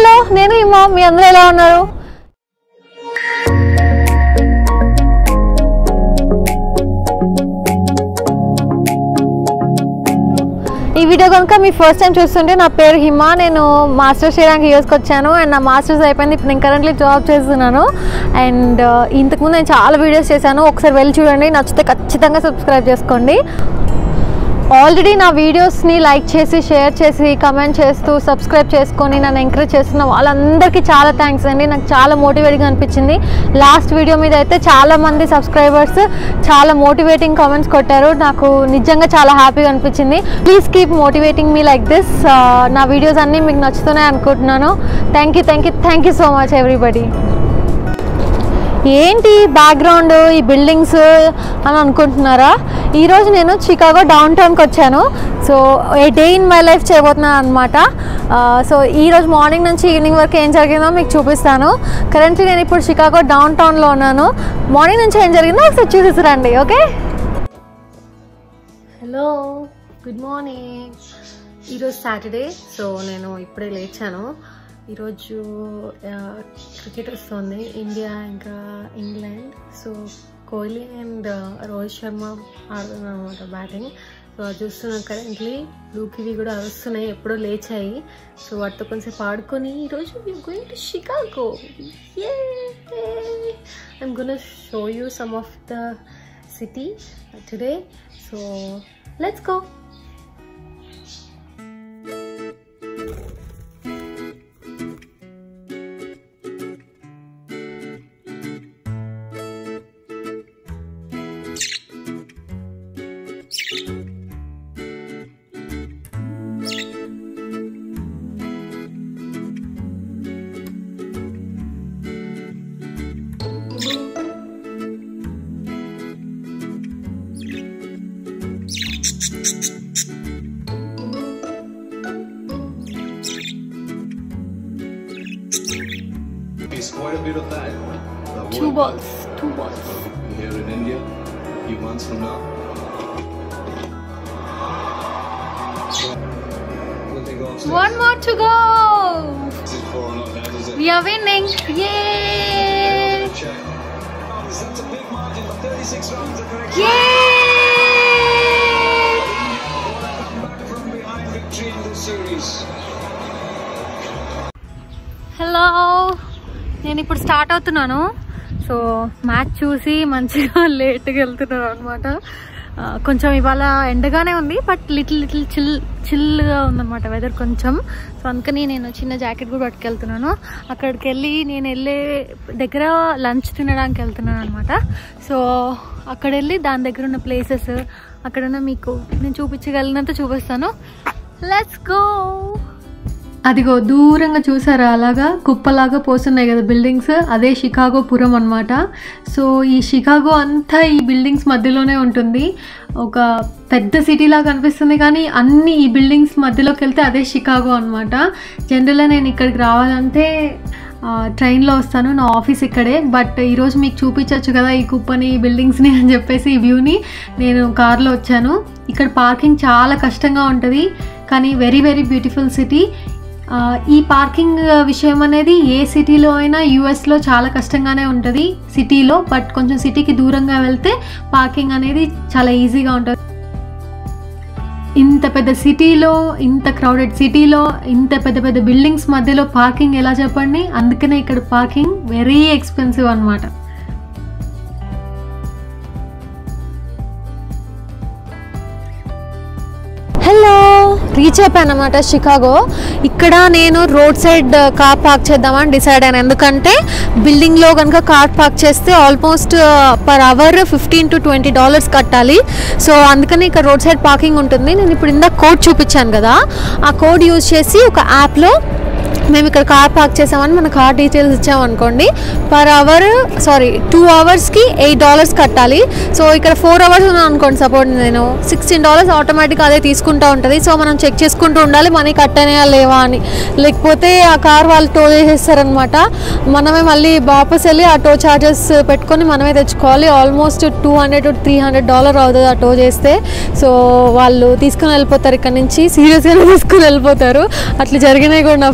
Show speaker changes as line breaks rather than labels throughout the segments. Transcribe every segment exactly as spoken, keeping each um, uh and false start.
Hello, నేను హిమా. మీ అందరూ ఎలా ఉన్నారు? ఈ వీడియో కనుక మీ ఫస్ట్ టైం చూస్తుంటే, నా పేరు హిమా. నేను మాస్టర్స్ చేయడానికి యూఎస్కి వచ్చాను అండ్ నా మాస్టర్స్ అయిపోయింది. ఇప్పుడు నేను కరెంట్లీ జాబ్ చేస్తున్నాను. అండ్ ఇంతకుముందు నేను చాలా వీడియోస్ చేశాను, ఒకసారి వెళ్ళి చూడండి. నచ్చితే ఖచ్చితంగా సబ్స్క్రైబ్ చేసుకోండి. ఆల్రెడీ నా వీడియోస్ని లైక్ చేసి, షేర్ చేసి, కమెంట్ చేస్తూ, సబ్స్క్రైబ్ చేసుకొని నన్ను ఎంకరేజ్ చేస్తున్న వాళ్ళందరికీ చాలా థ్యాంక్స్ అండి. నాకు చాలా మోటివేటింగ్గా అనిపించింది. లాస్ట్ వీడియో మీద అయితే చాలామంది సబ్స్క్రైబర్స్ చాలా మోటివేటింగ్ కామెంట్స్ కొట్టారు. నాకు నిజంగా చాలా హ్యాపీగా అనిపించింది. Please keep motivating me like this. నా వీడియోస్ అన్నీ మీకు నచ్చుతున్నాయి అనుకుంటున్నాను. Thank you thank you thank you so much everybody. ఏంటి బ్యాక్గ్రౌండ్, ఈ బిల్డింగ్స్ అని అనుకుంటున్నారా? ఈరోజు నేను చికాగో డౌన్ టౌన్కి వచ్చాను. So a day in my life చేయబోతున్నాను అనమాట. సో ఈరోజు మార్నింగ్ నుంచి ఈవినింగ్ వరకు ఏం జరిగిందో మీకు చూపిస్తాను. కరెంట్లీ నేను ఇప్పుడు చికాగో డౌన్ టౌన్లో ఉన్నాను. మార్నింగ్ నుంచి ఏం జరిగిందో ఒకసారి చూసేసారండి. Okay, hello, good morning. ఈరోజు సాటర్డే. సో నేను ఇప్పుడే లేచాను. ఈరోజు క్రికెట్ వస్తుంది, ఇండియా ఇంకా England. So Kohli and Rohit Sharma ఆడుతున్నారు అనమాట బ్యాటింగ్. సో అది చూస్తున్నాం. కరెంట్లీ బ్లూకివి కూడా అరుస్తున్నాయి, ఎప్పుడో లేచాయి. సో వాటితో కొంచెం ఆడుకొని ఈరోజు we're going to Chicago. I'm gonna show you some of the city today. So let's go.
Quite a bit of that.
Two balls. Two balls.
Here in India, a few months from now.
One more to go.
This is for a lot of
We are winning. Yay!
That's a big margin for thirty-six runs. The correct
Yay!
back from behind victory in this series.
Hello, నేను ఇప్పుడు start అవుతున్నాను. So match చూసి మంచిగా లేట్గా వెళ్తున్నాను అనమాట. కొంచెం ఇవాళ ఎండగానే ఉంది, బట్ లిటిల్ లిటిల్ చిల్ చిల్గా ఉందన్నమాట వెదర్ కొంచెం. సో అందుకని నేను చిన్న జాకెట్ కూడా పట్టుకెళ్తున్నాను. అక్కడికి వెళ్ళి నేను వెళ్ళే దగ్గర లంచ్ తినడానికి వెళ్తున్నాను అనమాట. సో అక్కడ వెళ్ళి దాని దగ్గర ఉన్న ప్లేసెస్ అక్కడున్న మీకు నేను చూపించగలిగినంత చూపిస్తాను. Let's go. అదిగో దూరంగా చూసారా, అలాగా కుప్పలాగా పోస్తున్నాయి కదా బిల్డింగ్స్, అదే షికాగో పురం అనమాట. సో ఈ షికాగో అంతా ఈ బిల్డింగ్స్ మధ్యలోనే ఉంటుంది. ఒక పెద్ద సిటీ లాగా అనిపిస్తుంది, కానీ అన్ని ఈ బిల్డింగ్స్ మధ్యలోకి వెళ్తే అదే షికాగో అనమాట. జనరల్గా నేను ఇక్కడికి రావాలంటే ట్రైన్లో వస్తాను, నా ఆఫీస్ ఇక్కడే. బట్ ఈరోజు మీకు చూపించవచ్చు కదా ఈ కుప్పని, ఈ బిల్డింగ్స్ని అని చెప్పేసి ఈ వ్యూని నేను కార్లో వచ్చాను. ఇక్కడ పార్కింగ్ చాలా కష్టంగా ఉంటుంది, కానీ వెరీ వెరీ బ్యూటిఫుల్ సిటీ. ఈ పార్కింగ్ విషయం అనేది ఏ సిటీలో అయినా యూఎస్లో చాలా కష్టంగానే ఉంటుంది సిటీలో, బట్ కొంచెం సిటీకి దూరంగా వెళ్తే పార్కింగ్ అనేది చాలా ఈజీగా ఉంటుంది. ఇంత పెద్ద సిటీలో, ఇంత క్రౌడెడ్ సిటీలో, ఇంత పెద్ద పెద్ద బిల్డింగ్స్ మధ్యలో పార్కింగ్ ఎలా చెప్పండి? అందుకనే ఇక్కడ పార్కింగ్ వెరీ ఎక్స్పెన్సివ్ అనమాట. హలో, రీచ్ అయిపోయాను అనమాట షికాగో. ఇక్కడ నేను రోడ్ సైడ్ కార్ పార్క్ చేద్దామని డిసైడ్ అయ్యాను. ఎందుకంటే బిల్డింగ్లో కనుక కార్ పార్క్ చేస్తే almost per hour fifteen to twenty dollars కట్టాలి. సో అందుకని ఇక్కడ రోడ్ సైడ్ పార్కింగ్ ఉంటుంది. నేను ఇప్పుడు ఇందాక కోడ్ చూపించాను కదా, ఆ కోడ్ యూజ్ చేసి ఒక యాప్లో మేము ఇక్కడ కార్ పార్క్ చేసామని మన కార్ డీటెయిల్స్ ఇచ్చామనుకోండి, పర్ అవర్ సారీ టూ అవర్స్కి ఎయిట్ డాలర్స్ కట్టాలి. సో ఇక్కడ ఫోర్ అవర్స్ ఉన్నాను అనుకోండి, సపోర్ట్ నేను సిక్స్టీన్ డాలర్స్ ఆటోమేటిక్గా అదే తీసుకుంటూ ఉంటుంది. సో మనం చెక్ చేసుకుంటూ ఉండాలి మనీ కట్టనేయా లేవా అని, లేకపోతే ఆ కార్ వాళ్ళు టో చేసేస్తారనమాట. మనమే మళ్ళీ వాపస్ వెళ్ళి ఆ టో ఛార్జెస్ పెట్టుకొని మనమే తెచ్చుకోవాలి. Almost two hundred to three hundred dollar అవుతుంది ఆ టో చేస్తే. సో వాళ్ళు తీసుకుని వెళ్ళిపోతారు ఇక్కడ నుంచి, సీరియస్గానే తీసుకుని వెళ్ళిపోతారు. అట్లా జరిగినాయి కూడా నా ఫ్రెండ్స్కి.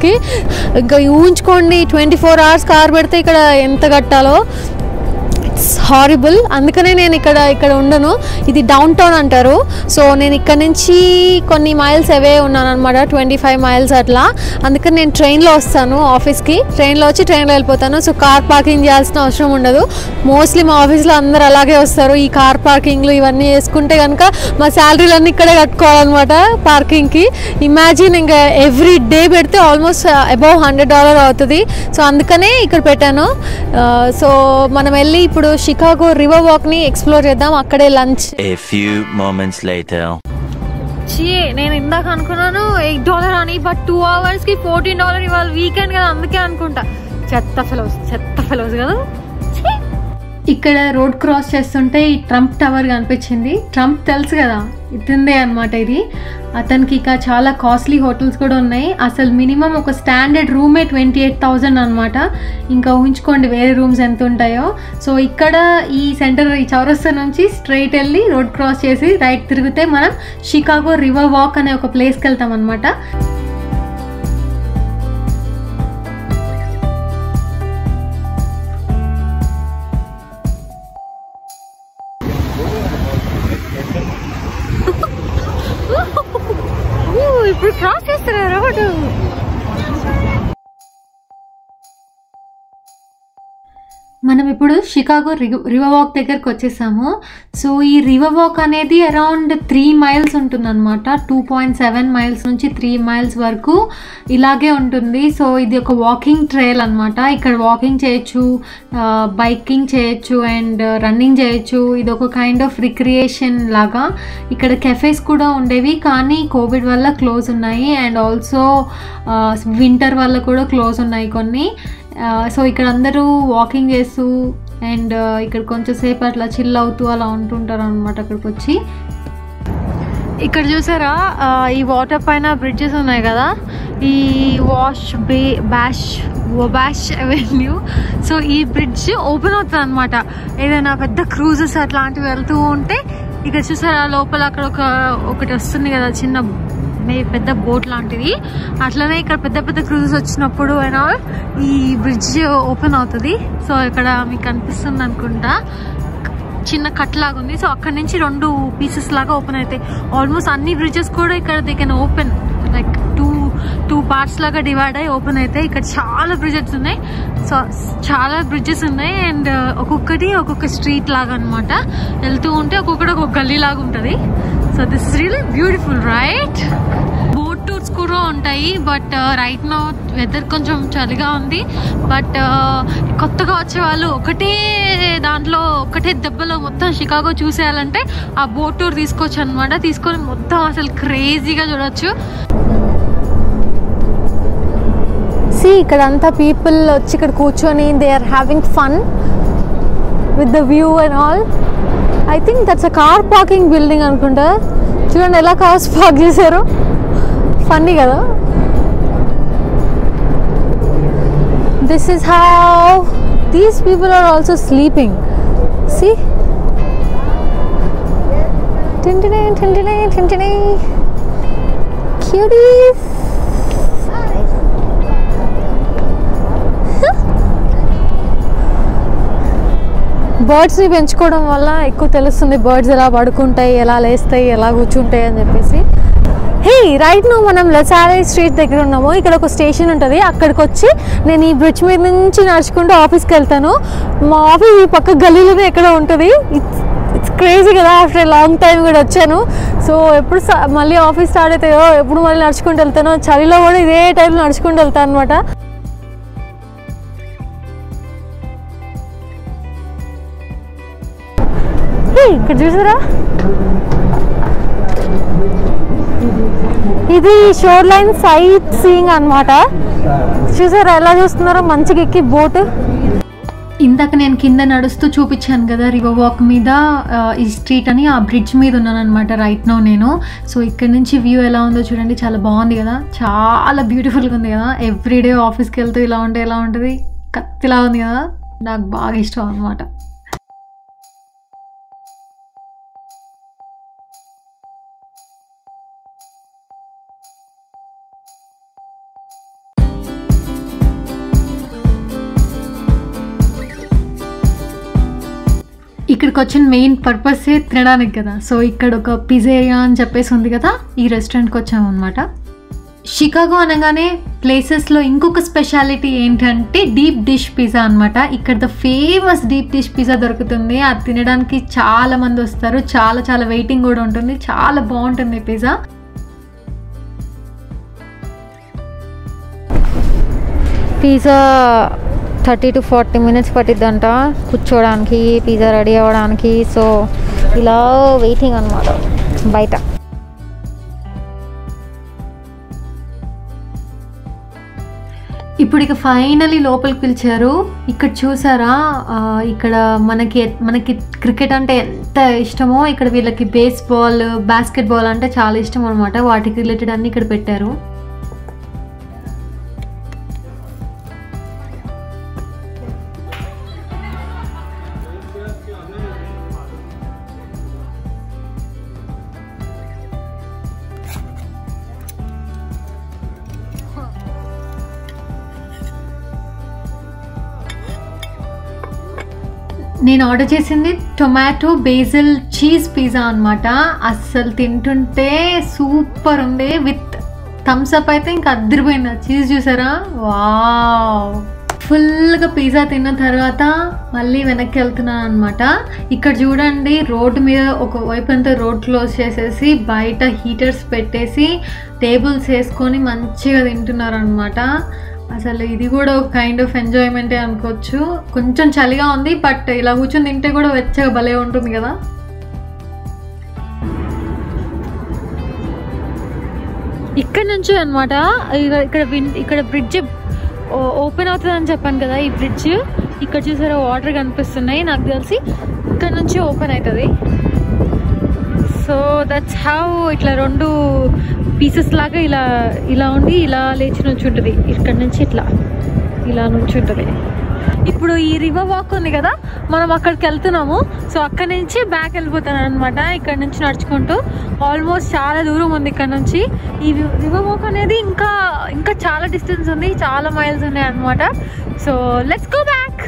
అవర్స్కి. ఇంకా ఊహించుకోండి ట్వంటీ ఫోర్ అవర్స్ కార్ పెడితే ఇక్కడ ఎంత కట్టాలో. It's horrible. అందుకనే నేను ఇక్కడ ఇక్కడ ఉండను. ఇది డౌన్ టౌన్ అంటారు. సో నేను ఇక్కడ నుంచి కొన్ని మైల్స్ అవే ఉన్నాను అనమాట, ట్వంటీ ఫైవ్ మైల్స్ అట్లా. అందుకని నేను ట్రైన్లో వస్తాను ఆఫీస్కి. ట్రైన్లో వచ్చి ట్రైన్లో వెళ్ళిపోతాను. సో కార్ పార్కింగ్ చేయాల్సిన అవసరం ఉండదు. మోస్ట్లీ మా ఆఫీస్లో అందరూ అలాగే వస్తారు. ఈ కార్ పార్కింగ్లు ఇవన్నీ వేసుకుంటే కనుక మా శాలరీలన్నీ ఇక్కడే కట్టుకోవాలన్నమాట పార్కింగ్కి. ఇమాజిన్ ఇంకా ఎవ్రీ డే పెడితే ఆల్మోస్ట్ అబౌవ్ హండ్రెడ్ డాలర్ అవుతుంది. సో అందుకనే ఇక్కడ పెట్టాను. సో మనం వెళ్ళి ఇప్పుడు షికాగో రివర్ వాక్ ని ఎక్స్ప్లోర్ చేద్దాం. అక్కడే lunch.
A few moments later.
చీ, నేను ఇందాక అనుకున్నాను ఎయిట్ డాలర్ అని, బట్ టూ అవర్స్ కి ఫోర్టీన్ డాలర్ ఇవాళ వీకెండ్ కదా అందుకే అనుకుంటా. చెత్త ఫెలోస్ చెత్త ఫెలోస్ కదా. ఇక్కడ రోడ్ క్రాస్ చేస్తుంటే ఈ ట్రంప్ టవర్ కనిపించింది. ట్రంప్ తెలుసు కదా, ఇతందే అనమాట ఇది. అతనికి ఇక చాలా కాస్ట్లీ హోటల్స్ కూడా ఉన్నాయి. అసలు మినిమం ఒక స్టాండర్డ్ రూమే ట్వంటీ ఎయిట్ థౌజండ్ అనమాట. ఇంకా ఊహించుకోండి వేరే రూమ్స్ ఎంత ఉంటాయో. సో ఇక్కడ ఈ సెంటర్ ఈ చౌరస్తా నుంచి స్ట్రైట్ వెళ్ళి రోడ్ క్రాస్ చేసి రైట్ తిరిగితే మనం షికాగో రివర్ వాక్ అనే ఒక ప్లేస్కి వెళ్తాం అనమాట. ఇప్పుడు క్రాస్ చేస్తున్నారు రోడ్డు. మనం ఇప్పుడు షికాగో రివర్ వాక్ దగ్గరకు వచ్చేసాము. సో ఈ రివర్ వాక్ అనేది అరౌండ్ త్రీ మైల్స్ ఉంటుంది అనమాట. టూ పాయింట్ సెవెన్ మైల్స్ నుంచి త్రీ మైల్స్ వరకు ఇలాగే ఉంటుంది. సో ఇది ఒక వాకింగ్ ట్రైల్ అనమాట. ఇక్కడ వాకింగ్ చేయొచ్చు, బైకింగ్ చేయొచ్చు అండ్ రన్నింగ్ చేయొచ్చు. ఇది ఒక కైండ్ ఆఫ్ రిక్రియేషన్ లాగా. ఇక్కడ కెఫేస్ కూడా ఉండేవి కానీ కోవిడ్ వల్ల క్లోజ్ ఉన్నాయి అండ్ ఆల్సో వింటర్ వల్ల కూడా క్లోజ్ ఉన్నాయి కొన్ని. సో ఇక్కడ అందరూ వాకింగ్ చేస్తూ అండ్ ఇక్కడ కొంచెం సేపు అట్లా చిల్ అవుతూ అలా ఉంటుంటారు అనమాట అక్కడికి వచ్చి. ఇక్కడ చూసారా ఈ వాటర్ పైన బ్రిడ్జెస్ ఉన్నాయి కదా, ఈ వాష్ బే బ్యాష్ వాబాష్ అవెన్యూ. సో ఈ బ్రిడ్జ్ ఓపెన్ అవుతుంది అనమాట. ఏదైనా పెద్ద క్రూజెస్ అట్లాంటివి వెళ్తూ ఉంటే ఇక్కడ చూసారా లోపల అక్కడ ఒక ఒకటి వస్తుంది కదా చిన్న పెద్ద బోట్ లాంటిది. అట్లనే ఇక్కడ పెద్ద పెద్ద క్రూజెస్ వచ్చినప్పుడు అయినా ఈ బ్రిడ్జ్ ఓపెన్ అవుతుంది. సో ఇక్కడ మీకు కనిపిస్తుంది అనుకుంటా, చిన్న కట్ లాగా ఉంది. సో అక్కడ నుంచి రెండు పీసెస్ లాగా ఓపెన్ అవుతాయి. ఆల్మోస్ట్ అన్ని బ్రిడ్జెస్ కూడా ఇక్కడ they can open like two two parts లాగా డివైడ్ అయ్యి ఓపెన్ అవుతాయి. ఇక్కడ చాలా బ్రిడ్జెస్ ఉన్నాయి. సో చాలా బ్రిడ్జెస్ ఉన్నాయి అండ్ ఒక్కొక్కటి ఒక్కొక్క స్ట్రీట్ లాగా అనమాట. వెళ్తూ ఉంటే ఒక్కొక్కటి ఒక్కొక్క గల్లీ లాగా ఉంటుంది. So this is really beautiful right. Boat tours కూడా ఉంటాయి బట్ రైట్ నౌ వెదర్ కొంచెం చలిగా ఉంది. బట్ కొత్తగా వచ్చే వాళ్ళు ఒకటే దాంట్లో ఒకటే దెబ్బలో మొత్తం షికాగో చూసేయాలంటే ఆ బోట్ టూర్ తీసుకోవచ్చు అనమాట. తీసుకొని మొత్తం అసలు క్రేజీగా చూడొచ్చు. సి ఇక్కడ అంతా పీపుల్ వచ్చి ఇక్కడ కూర్చొని they are having fun with the view and all. I think that's a car parking building అనుకుంటా. చూడండి ఎలా కార్స్ పార్క్ చేశారు, ఫన్నీ కదా. This is how these people are also sleeping. See టింటినే టింటినే టింటినే క్యూటీస్. బర్డ్స్ని పెంచుకోవడం వల్ల ఎక్కువ తెలుస్తుంది బర్డ్స్ ఎలా పడుకుంటాయి, ఎలా లేస్తాయి, ఎలా కూర్చుంటాయి అని చెప్పేసి. హే రైట్ నో మనం లసాలే స్ట్రీట్ దగ్గర ఉన్నాము. ఇక్కడ ఒక స్టేషన్ ఉంటుంది. అక్కడికి వచ్చి నేను ఈ బ్రిడ్జ్ మీద నుంచి నడుచుకుంటూ ఆఫీస్కి వెళ్తాను. మా ఆఫీస్ ఈ పక్క గల్లీలోనే ఎక్కడ ఉంటుంది. ఇట్స్ ఇట్స్ క్రేజీ కదా. ఆఫ్టర్ లాంగ్ టైం కూడా వచ్చాను. సో ఎప్పుడు మళ్ళీ ఆఫీస్ స్టార్ట్ అవుతాయో ఎప్పుడు మళ్ళీ నడుచుకుంటూ వెళ్తానో. చలిలో కూడా ఇదే టైంలో నడుచుకుంటూ వెళ్తాను అనమాట. ఇక్కడ చూసారా ఇది షోర్ లైన్ సైట్ సీయింగ్ అనమాట. చూసారా ఎలా చూస్తున్నారో మంచిగా ఎక్కి బోట్. ఇందాక నేను కింద నడుస్తూ చూపించాను కదా రివర్ వాక్ మీద ఈ స్ట్రీట్ అని, ఆ బ్రిడ్జ్ మీద ఉన్నాను అనమాట రైట్ నౌ నేను. సో ఇక్కడ నుంచి వ్యూ ఎలా ఉందో చూడండి, చాలా బాగుంది కదా, చాలా బ్యూటిఫుల్గా ఉంది కదా. ఎవ్రీడే ఆఫీస్కి వెళ్తూ ఇలా ఉంటే ఎలా ఉంటుంది, కత్తిలా ఉంది కదా, నాకు బాగా ఇష్టం అనమాట. ఇక్కడికి వచ్చిన మెయిన్ పర్పస్ తినడానికి కదా. సో ఇక్కడ ఒక పిజ్జేరియా అని చెప్పేసి ఉంది కదా, ఈ రెస్టారెంట్కి వచ్చాము అనమాట. షికాగో అనగానే ప్లేసెస్లో ఇంకొక స్పెషాలిటీ ఏంటంటే డీప్ డిష్ పిజ్జా అనమాట. ఇక్కడ the famous deep dish pizza దొరుకుతుంది. అది తినడానికి చాలా మంది వస్తారు, చాలా చాలా వెయిటింగ్ కూడా ఉంటుంది, చాలా బాగుంటుంది pizza. Pizza thirty to forty minutes పట్టిద్దంట కూర్చోడానికి, పిజ్జా రెడీ అవ్వడానికి. సో ఇలా వెయిటింగ్ అనమాట బయట. ఇప్పుడు ఇక ఫైనలీ లోపలికి పిలిచారు. ఇక్కడ చూసారా, ఇక్కడ మనకి మనకి క్రికెట్ అంటే ఎంత ఇష్టమో ఇక్కడ వీళ్ళకి బేస్బాల్, బాస్కెట్ బాల్ అంటే చాలా ఇష్టం అనమాట. వాటికి రిలేటెడ్ అన్ని ఇక్కడ పెట్టారు. నేను ఆర్డర్ చేసింది టొమాటో బేసిల్ చీజ్ పిజ్జా అనమాట. అస్సలు తింటుంటే సూపర్ ఉంది. విత్ థమ్స్ అప్ అయితే ఇంకా అద్దరిపోయింది. చీజ్ చూసారా, వావ్. ఫుల్గా పిజ్జా తిన్న తర్వాత మళ్ళీ వెనక్కి వెళ్తున్నాను అనమాట. ఇక్కడ చూడండి, రోడ్డు మీద ఒకవైపు అంతా రోడ్ క్లోజ్ చేసేసి బయట హీటర్స్ పెట్టేసి టేబుల్స్ వేసుకొని మంచిగా తింటున్నారు అనమాట. అసలు ఇది కూడా ఒక కైండ్ ఆఫ్ ఎంజాయ్మెంటే అనుకోవచ్చు. కొంచెం చలిగా ఉంది, బట్ ఇలా కూర్చొని తింటే కూడా వెచ్చగా భలే ఉంటుంది కదా. ఇక్కడ నుంచి అనమాట ఇక్కడ ఇక్కడ బ్రిడ్జ్ ఓపెన్ అవుతుందని చెప్పాను కదా. ఈ బ్రిడ్జ్ ఇక్కడ చూసారా, వాటర్ కనిపిస్తున్నాయి. నాకు తెలిసి ఇక్కడ నుంచి ఓపెన్ అవుతుంది. సో దట్స్ హౌ ఇట్లా రెండు పీసెస్ లాగా ఇలా ఇలా ఉండి ఇలా లేచి నుంచి ఉంటుంది. ఇక్కడ నుంచి ఇట్లా ఇలా నుంచి ఉంటుంది. ఇప్పుడు ఈ రివర్ వాక్ ఉంది కదా, మనం అక్కడికి వెళ్తున్నాము. సో అక్కడ నుంచి బ్యాక్ వెళ్ళిపోతాను అనమాట. ఇక్కడ నుంచి నడుచుకుంటూ ఆల్మోస్ట్ చాలా దూరం ఉంది ఇక్కడ నుంచి. ఈ రివర్ వాక్ అనేది ఇంకా ఇంకా చాలా డిస్టెన్స్ ఉంది, చాలా మైల్స్ ఉన్నాయి అనమాట. So let's go back.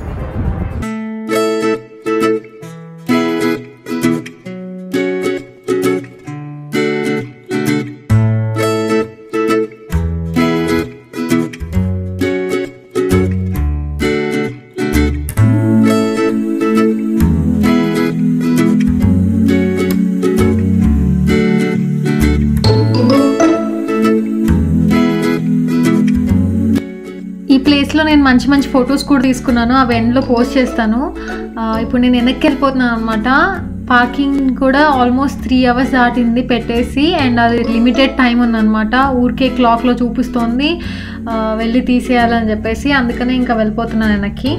ప్లేస్లో నేను మంచి మంచి ఫొటోస్ కూడా తీసుకున్నాను, అవి ఎండ్లో పోస్ట్ చేస్తాను. ఇప్పుడు నేను వెనక్కి వెళ్ళిపోతున్నాను అనమాట. పార్కింగ్ కూడా ఆల్మోస్ట్ త్రీ అవర్స్ దాటింది పెట్టేసి, అండ్ అది లిమిటెడ్ టైం ఉందన్నమాట. ఊరికే క్లాక్లో చూపిస్తోంది వెళ్ళి తీసేయాలని చెప్పేసి, అందుకనే ఇంకా వెళ్ళిపోతున్నాను వెనక్కి.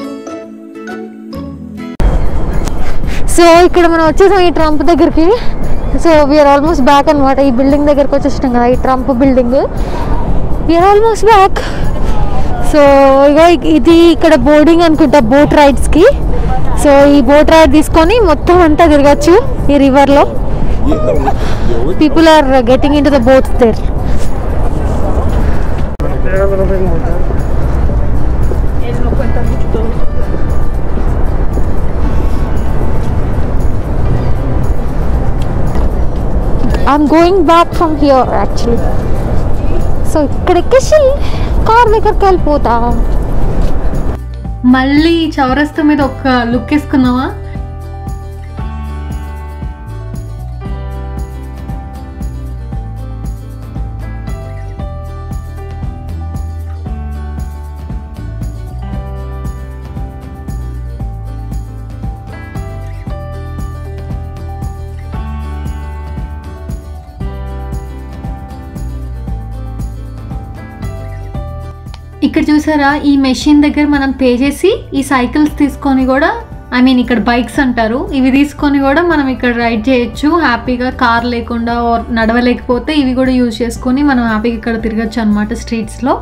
సో ఇక్కడ మనం వచ్చేసాం ఈ ట్రంప్ దగ్గరికి. సో వీఆర్ ఆల్మోస్ట్ బ్యాక్ అనమాట. ఈ బిల్డింగ్ దగ్గరికి వచ్చేసాం కదా, ఈ Trump building. We're almost back. So ఇగో ఇది ఇక్కడ బోర్డింగ్ అనుకుంటా, బోట్ రైడ్స్కి. సో ఈ బోట్ రైడ్ తీసుకొని మొత్తం అంతా తిరగచ్చు ఈ రివర్లో. People are getting into the boats there. I'm going back from here actually. So ఇక్కడ ఎక్కేసి కార్ దగ్గరికి వెళ్ళిపోతా. మళ్ళీ చౌరస్తా మీద ఒక లుక్ వేసుకున్నావా? ఇక్కడ చూసారా, ఈ మెషిన్ దగ్గర మనం పే చేసి ఈ సైకిల్స్ తీసుకొని కూడా, ఐ మీన్ ఇక్కడ బైక్స్ అంటారు, ఇవి తీసుకొని కూడా మనం ఇక్కడ రైడ్ చేయొచ్చు హ్యాపీగా. కార్ లేకుండా నడవలేకపోతే ఇవి కూడా యూజ్ చేసుకొని మనం హ్యాపీగా ఇక్కడ తిరగచ్చు అనమాట స్ట్రీట్స్లో.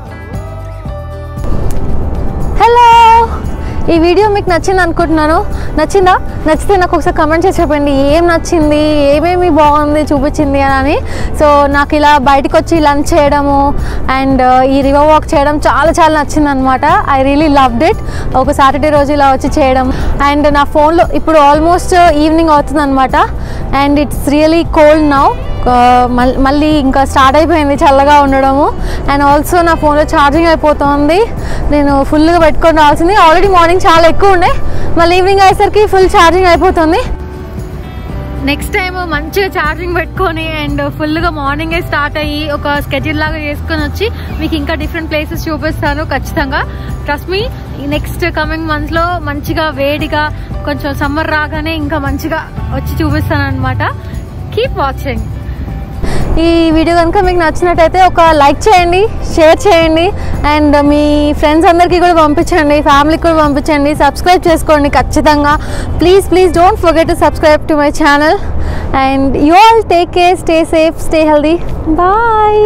హలో, ఈ వీడియో మీకు నచ్చింది అనుకుంటున్నాను. నచ్చిందా? నచ్చితే నాకు ఒకసారి కమెంట్ చేసి చెప్పండి ఏం నచ్చింది, ఏమేమి బాగుంది చూపించింది అని. సో నాకు ఇలా బయటకు వచ్చి లంచ్ చేయడము అండ్ ఈ రివర్ వాక్ చేయడం చాలా చాలా నచ్చింది అనమాట. I really loved it. ఒక సాటర్డే రోజు ఇలా వచ్చి చేయడం అండ్ నా ఫోన్లో ఇప్పుడు ఆల్మోస్ట్ ఈవినింగ్ అవుతుంది అనమాట and it's really cold now. మళ్ళీ ఇంకా స్టార్ట్ అయిపోయింది చల్లగా ఉండడము అండ్ ఆల్సో నా ఫోన్లో ఛార్జింగ్ అయిపోతుంది. నేను ఫుల్గా పెట్టుకొని రావాల్సింది. ఆల్రెడీ మార్నింగ్ చాలా ఎక్కువ ఉండే, మళ్ళీ ఈవినింగ్ అయ్యేసరికి ఫుల్ ఛార్జింగ్ అయిపోతుంది. నెక్స్ట్ టైం మంచిగా ఛార్జింగ్ పెట్టుకొని అండ్ ఫుల్గా మార్నింగే స్టార్ట్ అయ్యి ఒక స్కెడ్యూల్ లాగా చేసుకొని వచ్చి మీకు ఇంకా డిఫరెంట్ ప్లేసెస్ చూపిస్తాను ఖచ్చితంగా. ట్రస్ట్ మీ, నెక్స్ట్ కమింగ్ మంత్స్లో మంచిగా వేడిగా కొంచెం సమ్మర్ రాగానే ఇంకా మంచిగా వచ్చి చూపిస్తాను అనమాట. Keep watching. ఈ వీడియో కనుక మీకు నచ్చినట్టయితే ఒక లైక్ చేయండి, షేర్ చేయండి అండ్ మీ ఫ్రెండ్స్ అందరికీ కూడా పంపించండి, ఫ్యామిలీకి కూడా పంపించండి. సబ్స్క్రైబ్ చేసుకోండి ఖచ్చితంగా. Please please don't forget to subscribe to my channel and you all take care, stay safe, stay healthy. Bye.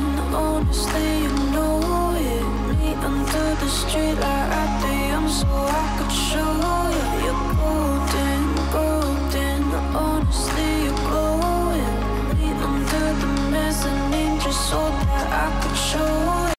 Street light at the I'm so